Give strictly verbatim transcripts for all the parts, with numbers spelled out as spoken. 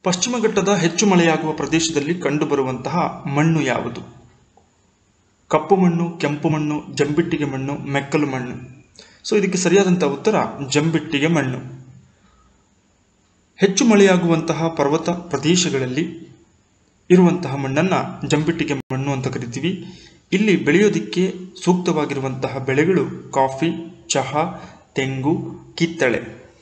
ಪಶ್ಚಿಮ ಘಟ್ಟದ ಹೆಚ್ಚು ಮಳೆಯಾಗುವ ಪ್ರದೇಶದಲ್ಲಿ ಕಂಡುಬರುವಂತಹ ಮಣ್ಣು ಯಾವುದು? ಕಪ್ಪು ಮಣ್ಣು, ಕೆಂಪು ಮಣ್ಣು, ಜಂಬಿಟ್ಟಿಗೆ ಮಣ್ಣು, ಮೆಕ್ಕಲು ಮಣ್ಣು. ಸೊ ಇದಕ್ಕೆ ಸರಿಯಾದಂತಹ ಉತ್ತರ ಜಂಬಿಟ್ಟಿಗೆ ಮಣ್ಣು. ಹೆಚ್ಚು ಮಳೆಯಾಗುವಂತಹ ಪರ್ವತ ಪ್ರದೇಶಗಳಲ್ಲಿ ಇರುವಂತಹ ಮಣ್ಣನ್ನು ಜಂಬಿಟ್ಟಿಗೆ ಮಣ್ಣು ಅಂತ ಕರಿತೀವಿ. ಇಲ್ಲಿ ಬೆಳೆಯೋದಿಕ್ಕೆ ಸೂಕ್ತವಾಗಿರುವಂತಹ ಬೆಳೆಗಳು ಕಾಫಿ, ಚಹಾ, ತೆಂಗು, ಕಿತ್ತಳೆ.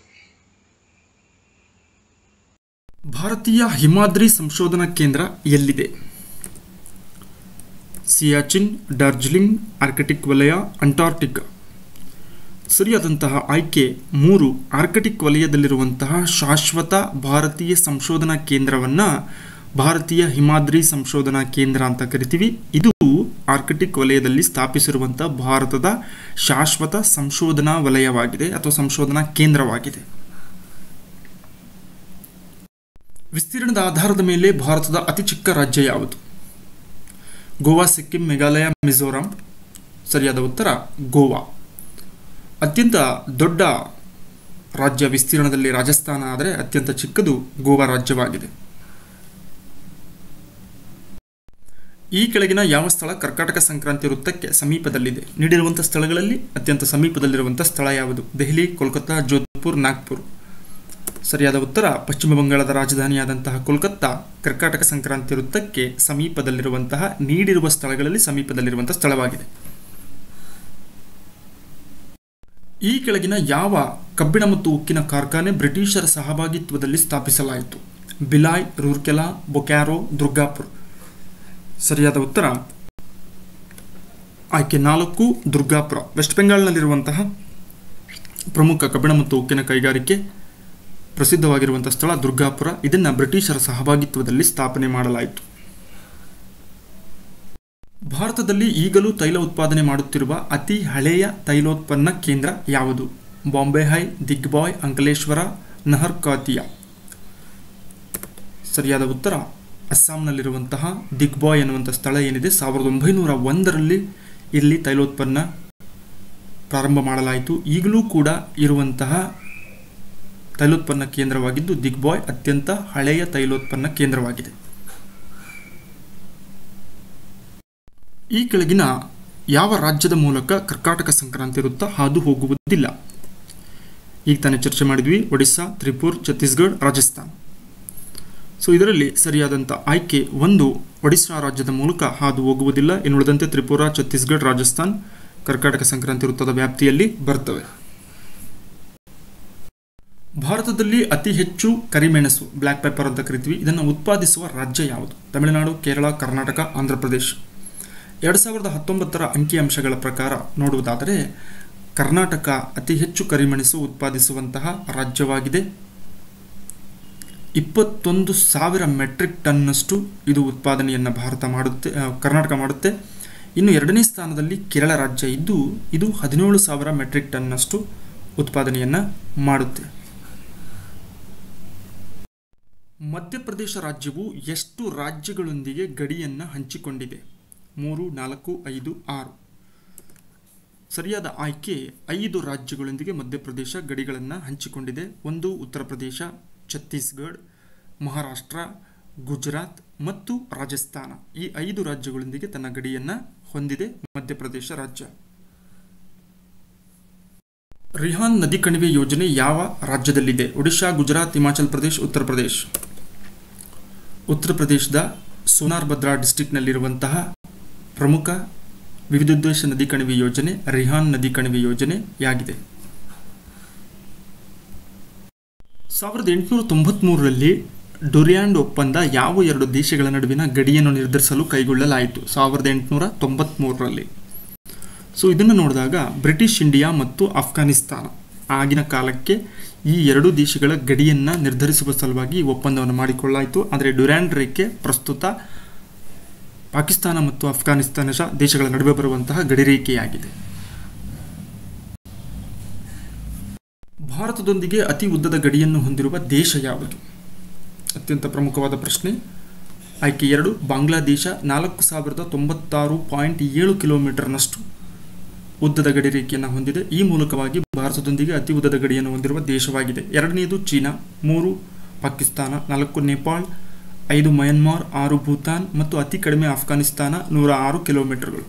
ಭಾರತೀಯ ಹಿಮಾದ್ರಿ ಸಂಶೋಧನಾ ಕೇಂದ್ರ ಎಲ್ಲಿದೆ? ಸಿಯಾಚಿನ್, ಡಾರ್ಜಿಲಿಂಗ್, ಆರ್ಕಟಿಕ್ ವಲಯ, ಅಂಟಾರ್ಟಿಕಾ. ಸರಿಯಾದಂತಹ ಆಯ್ಕೆ ಮೂರು. ಆರ್ಕಟಿಕ್ ವಲಯದಲ್ಲಿರುವಂತಹ ಶಾಶ್ವತ ಭಾರತೀಯ ಸಂಶೋಧನಾ ಕೇಂದ್ರವನ್ನು ಭಾರತೀಯ ಹಿಮಾದ್ರಿ ಸಂಶೋಧನಾ ಕೇಂದ್ರ ಅಂತ ಕರಿತೀವಿ. ಇದು ಆರ್ಕಟಿಕ್ ವಲಯದಲ್ಲಿ ಸ್ಥಾಪಿಸಿರುವಂತಹ ಭಾರತದ ಶಾಶ್ವತ ಸಂಶೋಧನಾ ವಲಯವಾಗಿದೆ ಅಥವಾ ಸಂಶೋಧನಾ ಕೇಂದ್ರವಾಗಿದೆ. ವಿಸ್ತೀರ್ಣದ ಆಧಾರದ ಮೇಲೆ ಭಾರತದ ಅತಿ ಚಿಕ್ಕ ರಾಜ್ಯ ಯಾವುದು? ಗೋವಾ, ಸಿಕ್ಕಿಂ, ಮೇಘಾಲಯ, ಮಿಜೋರಾಂ. ಸರಿಯಾದ ಉತ್ತರ ಗೋವಾ. ಅತ್ಯಂತ ದೊಡ್ಡ ರಾಜ್ಯ ವಿಸ್ತೀರ್ಣದಲ್ಲಿ ರಾಜಸ್ಥಾನ ಆದರೆ ಅತ್ಯಂತ ಚಿಕ್ಕದು ಗೋವಾ ರಾಜ್ಯವಾಗಿದೆ. ಈ ಕೆಳಗಿನ ಯಾವ ಸ್ಥಳ ಕರ್ಕಾಟಕ ಸಂಕ್ರಾಂತಿ ವೃತ್ತಕ್ಕೆ ಸಮೀಪದಲ್ಲಿದೆ? ನೀಡಿರುವಂತಹ ಸ್ಥಳಗಳಲ್ಲಿ ಅತ್ಯಂತ ಸಮೀಪದಲ್ಲಿರುವಂತಹ ಸ್ಥಳ ಯಾವುದು? ದೆಹಲಿ, ಕೋಲ್ಕತ್ತಾ, ಜೋಧ್ಪುರ್, ನಾಗ್ಪುರ್. ಸರಿಯಾದ ಉತ್ತರ ಪಶ್ಚಿಮ ಬಂಗಾಳದ ರಾಜಧಾನಿಯಾದಂತಹ ಕೋಲ್ಕತ್ತಾ ಕರ್ಕಾಟಕ ಸಂಕ್ರಾಂತಿ ವೃತ್ತಕ್ಕೆ ಸಮೀಪದಲ್ಲಿರುವಂತಹ ನೀಡಿರುವ ಸ್ಥಳಗಳಲ್ಲಿ ಸಮೀಪದಲ್ಲಿರುವಂತಹ ಸ್ಥಳವಾಗಿದೆ. ಈ ಕೆಳಗಿನ ಯಾವ ಕಬ್ಬಿಣ ಮತ್ತು ಉಕ್ಕಿನ ಕಾರ್ಖಾನೆ ಬ್ರಿಟಿಷರ ಸಹಭಾಗಿತ್ವದಲ್ಲಿ ಸ್ಥಾಪಿಸಲಾಯಿತು? ಬಿಲಾಯ್, ರೂರ್ಕೆಲಾ, ಬೊಕ್ಯಾರೋ, ದುರ್ಗಾಪುರ್. ಸರಿಯಾದ ಉತ್ತರ ಆಯ್ಕೆ ನಾಲ್ಕು, ದುರ್ಗಾಪುರ. ವೆಸ್ಟ್ ಬೆಂಗಾಲ್ನಲ್ಲಿರುವಂತಹ ಪ್ರಮುಖ ಕಬ್ಬಿಣ ಮತ್ತು ಉಕ್ಕಿನ ಕೈಗಾರಿಕೆ ಪ್ರಸಿದ್ಧವಾಗಿರುವಂತಹ ಸ್ಥಳ ದುರ್ಗಾಪುರ. ಇದನ್ನು ಬ್ರಿಟಿಷರ ಸಹಭಾಗಿತ್ವದಲ್ಲಿ ಸ್ಥಾಪನೆ ಮಾಡಲಾಯಿತು. ಭಾರತದಲ್ಲಿ ಈಗಲೂ ತೈಲ ಉತ್ಪಾದನೆ ಮಾಡುತ್ತಿರುವ ಅತಿ ಹಳೆಯ ತೈಲೋತ್ಪನ್ನ ಕೇಂದ್ರ ಯಾವುದು? ಬಾಂಬೆ ಹೈ, ದಿಗ್ಬಾಯ್, ಅಂಕಲೇಶ್ವರ, ನಹರ್ಕಾತಿಯಾ. ಸರಿಯಾದ ಉತ್ತರ ಅಸ್ಸಾಂನಲ್ಲಿರುವಂತಹ ದಿಗ್ಬಾಯ್ ಎನ್ನುವಂಥ ಸ್ಥಳ ಏನಿದೆ, ಸಾವಿರದ ಒಂಬೈನೂರ ಒಂದರಲ್ಲಿ ಇಲ್ಲಿ ತೈಲೋತ್ಪನ್ನ ಪ್ರಾರಂಭ ಮಾಡಲಾಯಿತು. ಈಗಲೂ ಕೂಡ ಇರುವಂತಹ ತೈಲೋತ್ಪನ್ನ ಕೇಂದ್ರವಾಗಿದ್ದು ದಿಗ್ಬಾಯ್ ಅತ್ಯಂತ ಹಳೆಯ ತೈಲೋತ್ಪನ್ನ ಕೇಂದ್ರವಾಗಿದೆ. ಈ ಕೆಳಗಿನ ಯಾವ ರಾಜ್ಯದ ಮೂಲಕ ಕರ್ಕಾಟಕ ಸಂಕ್ರಾಂತಿ ವೃತ್ತ ಹಾದು ಹೋಗುವುದಿಲ್ಲ? ಈಗ ತಾನೇ ಚರ್ಚೆ ಮಾಡಿದ್ವಿ, ಒಡಿಸ್ಸಾ, ತ್ರಿಪುರ, ಛತ್ತೀಸ್ಗಢ, ರಾಜಸ್ಥಾನ್. ಸೊ ಇದರಲ್ಲಿ ಸರಿಯಾದಂಥ ಆಯ್ಕೆ ಒಂದು, ಒಡಿಸ್ಸಾ ರಾಜ್ಯದ ಮೂಲಕ ಹಾದು ಹೋಗುವುದಿಲ್ಲ. ಇನ್ನುಳಿದಂತೆ ತ್ರಿಪುರ, ಛತ್ತೀಸ್ಗಢ, ರಾಜಸ್ಥಾನ್ ಕರ್ಕಾಟಕ ಸಂಕ್ರಾಂತಿ ವೃತ್ತದ ವ್ಯಾಪ್ತಿಯಲ್ಲಿ ಬರ್ತವೆ. ಭಾರತದಲ್ಲಿ ಅತಿ ಹೆಚ್ಚು ಕರಿಮೆಣಸು, ಬ್ಲ್ಯಾಕ್ ಪೆಪ್ಪರ್ ಅಂತ ಕರಿತೀವಿ, ಇದನ್ನು ಉತ್ಪಾದಿಸುವ ರಾಜ್ಯ ಯಾವುದು? ತಮಿಳುನಾಡು, ಕೇರಳ, ಕರ್ನಾಟಕ, ಆಂಧ್ರ ಪ್ರದೇಶ. ಎರಡು ಸಾವಿರದ ಹತ್ತೊಂಬತ್ತರ ಅಂಕಿಅಂಶಗಳ ಪ್ರಕಾರ ನೋಡುವುದಾದರೆ ಕರ್ನಾಟಕ ಅತಿ ಹೆಚ್ಚು ಕರಿಮೆಣಸು ಉತ್ಪಾದಿಸುವಂತಹ ರಾಜ್ಯವಾಗಿದೆ. ಇಪ್ಪತ್ತೊಂದು ಸಾವಿರ ಮೆಟ್ರಿಕ್ ಟನ್ನಷ್ಟು ಇದು ಉತ್ಪಾದನೆಯನ್ನು ಭಾರತ ಮಾಡುತ್ತೆ, ಕರ್ನಾಟಕ ಮಾಡುತ್ತೆ. ಇನ್ನು ಎರಡನೇ ಸ್ಥಾನದಲ್ಲಿ ಕೇರಳ ರಾಜ್ಯ ಇದ್ದು ಇದು ಹದಿನೇಳು ಸಾವಿರ ಮೆಟ್ರಿಕ್ ಟನ್ನಷ್ಟು ಉತ್ಪಾದನೆಯನ್ನು ಮಾಡುತ್ತೆ. ಮಧ್ಯಪ್ರದೇಶ ರಾಜ್ಯವು ಎಷ್ಟು ರಾಜ್ಯಗಳೊಂದಿಗೆ ಗಡಿಯನ್ನು ಹಂಚಿಕೊಂಡಿದೆ? ಮೂರು, ನಾಲ್ಕು, ಐದು, ಆರು. ಸರಿಯಾದ ಆಯ್ಕೆ ಐದು ರಾಜ್ಯಗಳೊಂದಿಗೆ ಮಧ್ಯಪ್ರದೇಶ ಗಡಿಗಳನ್ನು ಹಂಚಿಕೊಂಡಿದೆ. ಒಂದು ಉತ್ತರ ಪ್ರದೇಶ, ಛತ್ತೀಸ್ಗಢ, ಮಹಾರಾಷ್ಟ್ರ, ಗುಜರಾತ್ ಮತ್ತು ರಾಜಸ್ಥಾನ. ಈ ಐದು ರಾಜ್ಯಗಳೊಂದಿಗೆ ತನ್ನ ಗಡಿಯನ್ನು ಹೊಂದಿದೆ ಮಧ್ಯಪ್ರದೇಶ ರಾಜ್ಯ. ರಿಹಾನ್ ನದಿ ಕಣಿವೆ ಯೋಜನೆ ಯಾವ ರಾಜ್ಯದಲ್ಲಿದೆ? ಒಡಿಶಾ, ಗುಜರಾತ್, ಹಿಮಾಚಲ್ ಪ್ರದೇಶ, ಉತ್ತರ ಪ್ರದೇಶ. ಉತ್ತರ ಪ್ರದೇಶದ ಸೋನಾರ್ಭದ್ರಾ ಡಿಸ್ಟಿಕ್ನಲ್ಲಿರುವಂತಹ ಪ್ರಮುಖ ವಿವಿಧೋದ್ದೇಶ ನದಿ ಕಣಿವೆ ಯೋಜನೆ ರಿಹಾನ್ ನದಿ ಕಣಿವೆ ಯೋಜನೆಯಾಗಿದೆ. ಸಾವಿರದ ಎಂಟುನೂರ ತೊಂಬತ್ಮೂರರಲ್ಲಿ ಡುರ್ಯಾಂಡ್ ಒಪ್ಪಂದ ಯಾವ ಎರಡು ದೇಶಗಳ ನಡುವಿನ ಗಡಿಯನ್ನು ನಿರ್ಧರಿಸಲು ಕೈಗೊಳ್ಳಲಾಯಿತು? ಸಾವಿರದ ಎಂಟುನೂರ ತೊಂಬತ್ಮೂರರಲ್ಲಿ. ಸೊ ಇದನ್ನು ನೋಡಿದಾಗ ಬ್ರಿಟಿಷ್ ಇಂಡಿಯಾ ಮತ್ತು ಅಫ್ಘಾನಿಸ್ತಾನ ಆಗಿನ ಕಾಲಕ್ಕೆ ಈ ಎರಡು ದೇಶಗಳ ಗಡಿಯನ್ನು ನಿರ್ಧರಿಸುವ ಸಲುವಾಗಿ ಈ ಒಪ್ಪಂದವನ್ನು ಮಾಡಿಕೊಳ್ಳಾಯಿತು. ಆದರೆ ಡುರ್ಯಾಂಡ್ ರೇಖೆ ಪ್ರಸ್ತುತ ಪಾಕಿಸ್ತಾನ ಮತ್ತು ಅಫ್ಘಾನಿಸ್ತಾನ ದೇಶಗಳ ನಡುವೆ ಬರುವಂತಹ ಗಡಿ ರೇಖೆಯಾಗಿದೆ. ಭಾರತದೊಂದಿಗೆ ಅತಿ ಉದ್ದದ ಗಡಿಯನ್ನು ಹೊಂದಿರುವ ದೇಶ ಯಾವುದು? ಅತ್ಯಂತ ಪ್ರಮುಖವಾದ ಪ್ರಶ್ನೆ. ಆಯ್ಕೆ ಎರಡು, ಬಾಂಗ್ಲಾದೇಶ ನಾಲ್ಕು ಸಾವಿರದ ತೊಂಬತ್ತಾರು ಪಾಯಿಂಟ್ ಏಳು ಕಿಲೋಮೀಟರ್ನಷ್ಟು ಉದ್ದದ ಗಡಿ ರೇಖೆಯನ್ನು ಹೊಂದಿದೆ. ಈ ಮೂಲಕವಾಗಿ ಭಾರತದೊಂದಿಗೆ ಅತಿ ಉದ್ದದ ಗಡಿಯನ್ನು ಹೊಂದಿರುವ ದೇಶವಾಗಿದೆ. ಎರಡನೆಯದು ಚೀನಾ. ಮೂರು ಪಾಕಿಸ್ತಾನ, ನಾಲ್ಕು ನೇಪಾಳ, ಐದು ಮಯನ್ಮಾರ್, ಆರು ಭೂತಾನ್ ಮತ್ತು ಅತಿ ಕಡಿಮೆ ಆಫ್ಘಾನಿಸ್ತಾನ ನೂರ ಆರು ಕಿಲೋಮೀಟರ್ಗಳು.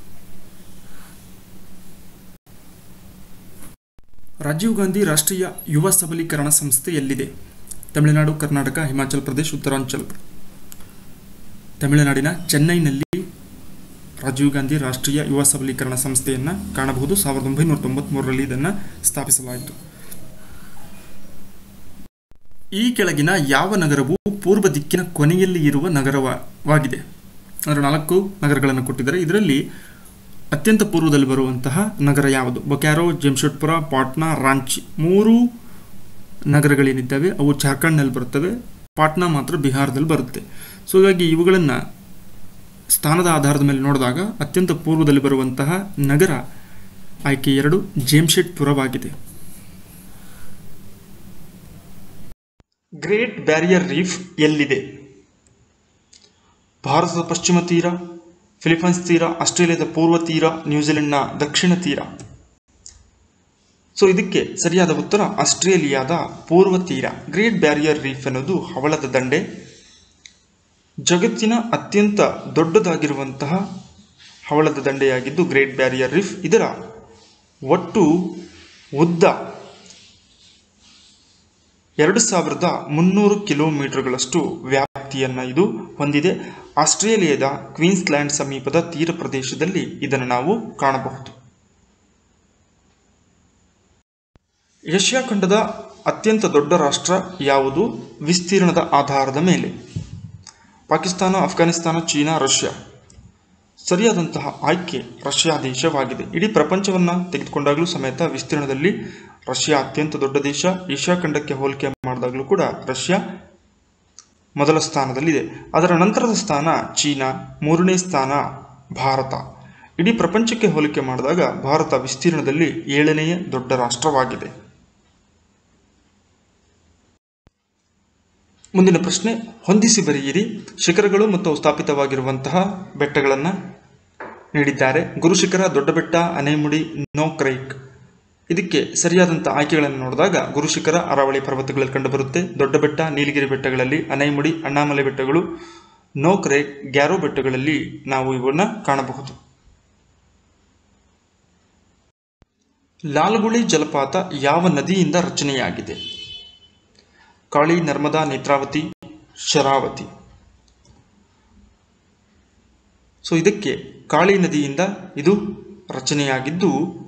ರಾಜೀವ್ ಗಾಂಧಿ ರಾಷ್ಟ್ರೀಯ ಯುವ ಸಬಲೀಕರಣ ಸಂಸ್ಥೆ ಎಲ್ಲಿದೆ? ತಮಿಳುನಾಡು, ಕರ್ನಾಟಕ, ಹಿಮಾಚಲ ಪ್ರದೇಶ, ಉತ್ತರಾಂಚಲ್. ತಮಿಳುನಾಡಿನ ಚೆನ್ನೈನಲ್ಲಿ ರಾಜೀವ್ ಗಾಂಧಿ ರಾಷ್ಟ್ರೀಯ ಯುವ ಸಬಲೀಕರಣ ಸಂಸ್ಥೆಯನ್ನು ಕಾಣಬಹುದು. ಸಾವಿರದ ಒಂಬೈನೂರ ತೊಂಬತ್ಮೂರರಲ್ಲಿ ಇದನ್ನು ಸ್ಥಾಪಿಸಲಾಯಿತು. ಈ ಕೆಳಗಿನ ಯಾವ ನಗರವು ಪೂರ್ವ ದಿಕ್ಕಿನ ಕೊನೆಯಲ್ಲಿ ಇರುವ ನಗರವಾಗಿದೆ? ಅಂದರೆ ನಾಲ್ಕು ನಗರಗಳನ್ನು ಕೊಟ್ಟಿದ್ದಾರೆ. ಇದರಲ್ಲಿ ಅತ್ಯಂತ ಪೂರ್ವದಲ್ಲಿ ಬರುವಂತಹ ನಗರ ಯಾವುದು? ಬೊಕ್ಯಾರೋ, ಜಮ್ಶೆಡ್ಪುರ, ಪಾಟ್ನಾ, ರಾಂಚಿ. ಮೂರು ನಗರಗಳೇನಿದ್ದಾವೆ ಅವು ಜಾರ್ಖಂಡ್ನಲ್ಲಿ ಬರುತ್ತವೆ. ಪಾಟ್ನಾ ಮಾತ್ರ ಬಿಹಾರದಲ್ಲಿ ಬರುತ್ತೆ. ಸೊ ಹೀಗಾಗಿ ಇವುಗಳನ್ನು ಸ್ಥಾನದ ಆಧಾರದ ಮೇಲೆ ನೋಡಿದಾಗ ಅತ್ಯಂತ ಪೂರ್ವದಲ್ಲಿ ಬರುವಂತಹ ನಗರ ಆಯ್ಕೆ ಎರಡು ಜಮ್ಶೆಡ್ಪುರವಾಗಿದೆ. ಗ್ರೇಟ್ ಬ್ಯಾರಿಯರ್ ರೀಫ್ ಎಲ್ಲಿದೆ? ಭಾರತದ ಪಶ್ಚಿಮ ತೀರ, ಫಿಲಿಪೈನ್ಸ್ ತೀರ, ಆಸ್ಟ್ರೇಲಿಯಾದ ಪೂರ್ವ ತೀರ, ನ್ಯೂಜಿಲೆಂಡ್ನ ದಕ್ಷಿಣ ತೀರ. ಸೊ ಇದಕ್ಕೆ ಸರಿಯಾದ ಉತ್ತರ ಆಸ್ಟ್ರೇಲಿಯಾದ ಪೂರ್ವ ತೀರ. ಗ್ರೇಟ್ ಬ್ಯಾರಿಯರ್ ರೀಫ್ ಅನ್ನೋದು ಹವಳದ ದಂಡೆ. ಜಗತ್ತಿನ ಅತ್ಯಂತ ದೊಡ್ಡದಾಗಿರುವಂತಹ ಹವಳದ ದಂಡೆಯಾಗಿದ್ದು ಗ್ರೇಟ್ ಬ್ಯಾರಿಯರ್ ರೀಫ್. ಇದರ ಒಟ್ಟು ಉದ್ದ ಎರಡು ಸಾವಿರದ ಮುನ್ನೂರು ಕಿಲೋಮೀಟರ್ಗಳಷ್ಟು ವ್ಯಾಪ್ತಿಯನ್ನು ಇದು ಹೊಂದಿದೆ. ಆಸ್ಟ್ರೇಲಿಯಾದ ಕ್ವೀನ್ಸ್ಲ್ಯಾಂಡ್ ಸಮೀಪದ ತೀರ ಪ್ರದೇಶದಲ್ಲಿ ಇದನ್ನು ನಾವು ಕಾಣಬಹುದು. ಏಷ್ಯಾ ಖಂಡದ ಅತ್ಯಂತ ದೊಡ್ಡ ರಾಷ್ಟ್ರ ಯಾವುದು ವಿಸ್ತೀರ್ಣದ ಆಧಾರದ ಮೇಲೆ? Pakistan, Afghanistan, China, Russia. ಸರಿಯಾದಂತಹ ಆಯ್ಕೆ ರಷ್ಯಾ ದೇಶವಾಗಿದೆ. ಇಡೀ ಪ್ರಪಂಚವನ್ನು ತೆಗೆದುಕೊಂಡಾಗಲೂ ಸಮೇತ ವಿಸ್ತೀರ್ಣದಲ್ಲಿ ರಷ್ಯಾ ಅತ್ಯಂತ ದೊಡ್ಡ ದೇಶ. ಏಷ್ಯಾ ಖಂಡಕ್ಕೆ ಹೋಲಿಕೆ ಮಾಡಿದಾಗಲೂ ಕೂಡ ರಷ್ಯಾ ಮೊದಲ ಸ್ಥಾನದಲ್ಲಿದೆ. ಅದರ ನಂತರದ ಸ್ಥಾನ ಚೀನಾ, ಮೂರನೇ ಸ್ಥಾನ ಭಾರತ. ಇಡೀ ಪ್ರಪಂಚಕ್ಕೆ ಹೋಲಿಕೆ ಮಾಡಿದಾಗ ಭಾರತ ವಿಸ್ತೀರ್ಣದಲ್ಲಿ ಏಳನೆಯ ದೊಡ್ಡ ರಾಷ್ಟ್ರವಾಗಿದೆ. ಮುಂದಿನ ಪ್ರಶ್ನೆ, ಹೊಂದಿಸಿ ಬರೆಯಿರಿ. ಶಿಖರಗಳು ಮತ್ತು ಸ್ಥಾಪಿತವಾಗಿರುವಂತಹ ಬೆಟ್ಟಗಳನ್ನು ನೀಡಿದ್ದಾರೆ. ಗುರುಶಿಖರ, ದೊಡ್ಡ ಬೆಟ್ಟ, ಅನೇಮುಡಿ, ನೋಕ್ರೇಕ್. ಇದಕ್ಕೆ ಸರಿಯಾದಂಥ ಆಯ್ಕೆಗಳನ್ನು ನೋಡಿದಾಗ ಗುರುಶಿಖರ ಅರಾವಳಿ ಪರ್ವತಗಳಲ್ಲಿ ಕಂಡುಬರುತ್ತೆ. ದೊಡ್ಡ ಬೆಟ್ಟ ನೀಲಗಿರಿ ಬೆಟ್ಟಗಳಲ್ಲಿ, ಅನೈಮುಡಿ ಅಣ್ಣಾಮಲೈ ಬೆಟ್ಟಗಳು, ನೋಕ್ರೇಕ್ ಗ್ಯಾರೋ ಬೆಟ್ಟಗಳಲ್ಲಿ ನಾವು ಇವನ್ನ ಕಾಣಬಹುದು. ಲಾಲ್ಗುಳಿ ಜಲಪಾತ ಯಾವ ನದಿಯಿಂದ ರಚನೆಯಾಗಿದೆ? ಕಾಳಿ, ನರ್ಮದಾ, ನೇತ್ರಾವತಿ, ಶರಾವತಿ. ಸೊ ಇದಕ್ಕೆ ಕಾಳಿ ನದಿಯಿಂದ ಇದು ರಚನೆಯಾಗಿದ್ದು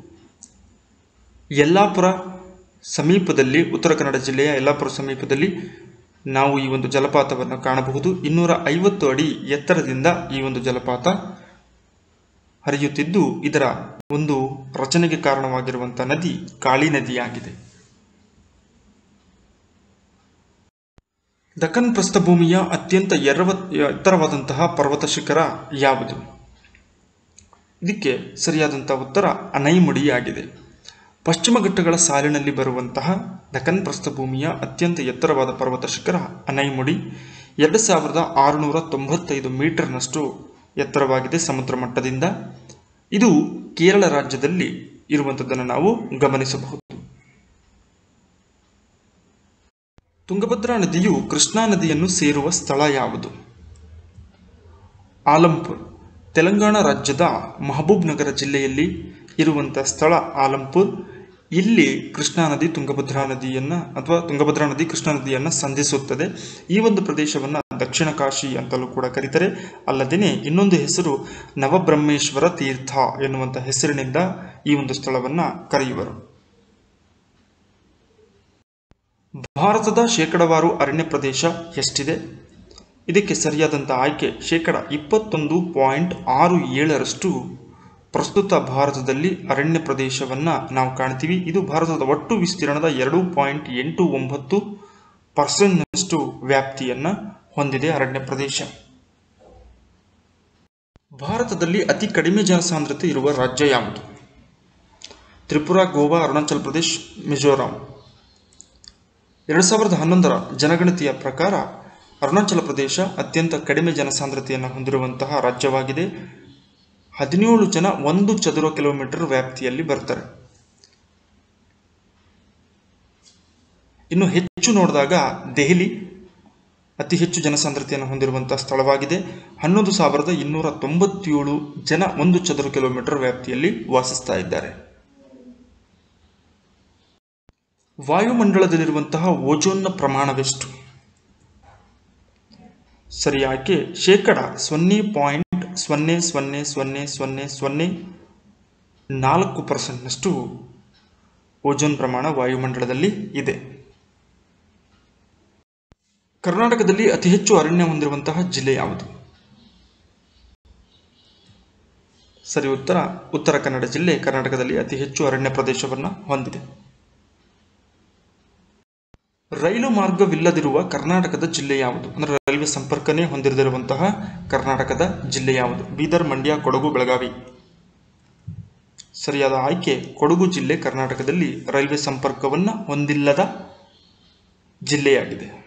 ಯಲ್ಲಾಪುರ ಸಮೀಪದಲ್ಲಿ, ಉತ್ತರ ಕನ್ನಡ ಜಿಲ್ಲೆಯ ಯಲ್ಲಾಪುರ ಸಮೀಪದಲ್ಲಿ ನಾವು ಈ ಒಂದು ಜಲಪಾತವನ್ನು ಕಾಣಬಹುದು. ಇನ್ನೂರ ಐವತ್ತು ಅಡಿ ಎತ್ತರದಿಂದ ಈ ಒಂದು ಜಲಪಾತ ಹರಿಯುತ್ತಿದ್ದು ಇದರ ಒಂದು ರಚನೆಗೆ ಕಾರಣವಾಗಿರುವಂತಹ ನದಿ ಕಾಳಿ ನದಿಯಾಗಿದೆ. ದಕ್ಕನ್ ಪ್ರಸ್ಥಭೂಮಿಯ ಅತ್ಯಂತ ಎರವ ಎತ್ತರವಾದಂತಹ ಪರ್ವತ ಶಿಖರ ಯಾವುದು? ಇದಕ್ಕೆ ಸರಿಯಾದಂತಹ ಉತ್ತರ ಅನೈಮುಡಿಯಾಗಿದೆ. ಪಶ್ಚಿಮ ಘಟ್ಟಗಳ ಸಾಲಿನಲ್ಲಿ ಬರುವಂತಹ ದಕ್ಕನ್ ಪ್ರಸ್ಥಭೂಮಿಯ ಅತ್ಯಂತ ಎತ್ತರವಾದ ಪರ್ವತ ಶಿಖರ ಅನೈಮುಡಿ. ಎರಡು ಸಾವಿರದ ಆರುನೂರ ತೊಂಬತ್ತೈದು ಮೀಟರ್ನಷ್ಟು ಎತ್ತರವಾಗಿದೆ ಸಮುದ್ರ ಮಟ್ಟದಿಂದ. ಇದು ಕೇರಳ ರಾಜ್ಯದಲ್ಲಿ ಇರುವಂಥದ್ದನ್ನು ನಾವು ಗಮನಿಸಬಹುದು. ತುಂಗಭದ್ರಾ ನದಿಯು ಕೃಷ್ಣಾ ನದಿಯನ್ನು ಸೇರುವ ಸ್ಥಳ ಯಾವುದು? ಆಲಂಪುರ್. ತೆಲಂಗಾಣ ರಾಜ್ಯದ ಮಹಬೂಬ್ ನಗರ ಜಿಲ್ಲೆಯಲ್ಲಿ ಇರುವಂತಹ ಸ್ಥಳ ಆಲಂಪುರ್. ಇಲ್ಲಿ ಕೃಷ್ಣಾ ನದಿ ತುಂಗಭದ್ರಾ ನದಿಯನ್ನು ಅಥವಾ ತುಂಗಭದ್ರಾ ನದಿ ಕೃಷ್ಣಾ ನದಿಯನ್ನು ಸಂಧಿಸುತ್ತದೆ. ಈ ಒಂದು ಪ್ರದೇಶವನ್ನು ದಕ್ಷಿಣ ಕಾಶಿ ಅಂತಲೂ ಕೂಡ ಕರೀತಾರೆ. ಅಲ್ಲದೇ ಇನ್ನೊಂದು ಹೆಸರು ನವಬ್ರಹ್ಮೇಶ್ವರ ತೀರ್ಥ ಎನ್ನುವಂಥ ಹೆಸರಿನಿಂದ ಈ ಒಂದು ಸ್ಥಳವನ್ನು ಕರೆಯುವರು. ಭಾರತದ ಶೇಕಡವಾರು ಅರಣ್ಯ ಪ್ರದೇಶ ಎಷ್ಟಿದೆ? ಇದಕ್ಕೆ ಸರಿಯಾದಂಥ ಆಯ್ಕೆ ಶೇಕಡ ಇಪ್ಪತ್ತೊಂದು ಪಾಯಿಂಟ್ ಆರು ಏಳರಷ್ಟು ಪ್ರಸ್ತುತ ಭಾರತದಲ್ಲಿ ಅರಣ್ಯ ಪ್ರದೇಶವನ್ನು ನಾವು ಕಾಣ್ತೀವಿ. ಇದು ಭಾರತದ ಒಟ್ಟು ವಿಸ್ತೀರ್ಣದ ಎರಡು ಪಾಯಿಂಟ್ ಎಂಟು ಒಂಬತ್ತು ಪರ್ಸೆಂಟ್ನಷ್ಟು ವ್ಯಾಪ್ತಿಯನ್ನು ಹೊಂದಿದೆ ಅರಣ್ಯ ಪ್ರದೇಶ. ಭಾರತದಲ್ಲಿ ಅತಿ ಕಡಿಮೆ ಜನಸಾಂದ್ರತೆ ಇರುವ ರಾಜ್ಯ ಯಾವುದು? ತ್ರಿಪುರಾ, ಗೋವಾ, ಅರುಣಾಚಲ ಪ್ರದೇಶ, ಮಿಜೋರಾಂ. ಎರಡು ಸಾವಿರದ ಹನ್ನೊಂದರ ಜನಗಣತಿಯ ಪ್ರಕಾರ ಅರುಣಾಚಲ ಪ್ರದೇಶ ಅತ್ಯಂತ ಕಡಿಮೆ ಜನಸಾಂದ್ರತೆಯನ್ನು ಹೊಂದಿರುವಂತಹ ರಾಜ್ಯವಾಗಿದೆ. ಹದಿನೇಳು ಜನ ಒಂದು ಚದುರ ಕಿಲೋಮೀಟರ್ ವ್ಯಾಪ್ತಿಯಲ್ಲಿ ಬರ್ತಾರೆ. ಇನ್ನು ಹೆಚ್ಚು ನೋಡಿದಾಗ ದೆಹಲಿ ಅತಿ ಹೆಚ್ಚು ಜನಸಾಂದ್ರತೆಯನ್ನು ಹೊಂದಿರುವಂತಹ ಸ್ಥಳವಾಗಿದೆ. ಹನ್ನೊಂದು ಸಾವಿರದ ಇನ್ನೂರ ತೊಂಬತ್ತೇಳು ಜನ ಒಂದು ಚದರ ಕಿಲೋಮೀಟರ್ ವ್ಯಾಪ್ತಿಯಲ್ಲಿ ವಾಸಿಸ್ತಾ ಇದ್ದಾರೆ. ವಾಯುಮಂಡಲದಲ್ಲಿರುವಂತಹ ಓಜೋನ್ನ ಪ್ರಮಾಣವೆಷ್ಟು? ಸರಿಯಾಗಿ ಶೇಕಡ ಸೊನ್ನೆ ಪಾಯಿಂಟ್ ಸೊನ್ನೆ ಸೊನ್ನೆ ಸೊನ್ನೆ ಸೊನ್ನೆ ಸೊನ್ನೆ ನಾಲ್ಕು ಪರ್ಸೆಂಟ್ನಷ್ಟು ಓಜೋನ್ ಪ್ರಮಾಣ ವಾಯುಮಂಡಲದಲ್ಲಿ ಇದೆ. ಕರ್ನಾಟಕದಲ್ಲಿ ಅತಿ ಹೆಚ್ಚು ಅರಣ್ಯ ಹೊಂದಿರುವಂತಹ ಜಿಲ್ಲೆ ಯಾವುದು? ಸರಿ ಉತ್ತರ ಉತ್ತರ ಕನ್ನಡ ಜಿಲ್ಲೆ ಕರ್ನಾಟಕದಲ್ಲಿ ಅತಿ ಹೆಚ್ಚು ಅರಣ್ಯ ಪ್ರದೇಶವನ್ನು ಹೊಂದಿದೆ. ರೈಲು ಮಾರ್ಗವಿಲ್ಲದಿರುವ ಕರ್ನಾಟಕದ ಜಿಲ್ಲೆ ಯಾವುದು? ಅಂದರೆ ರೈಲ್ವೆ ಸಂಪರ್ಕನೇ ಹೊಂದಿರದಿರುವಂತಹ ಕರ್ನಾಟಕದ ಜಿಲ್ಲೆ ಯಾವುದು? ಬೀದರ್, ಮಂಡ್ಯ, ಕೊಡಗು, ಬೆಳಗಾವಿ. ಸರಿಯಾದ ಆಯ್ಕೆ ಕೊಡಗು ಜಿಲ್ಲೆ ಕರ್ನಾಟಕದಲ್ಲಿ ರೈಲ್ವೆ ಸಂಪರ್ಕವನ್ನು ಹೊಂದಿಲ್ಲದ ಜಿಲ್ಲೆಯಾಗಿದೆ.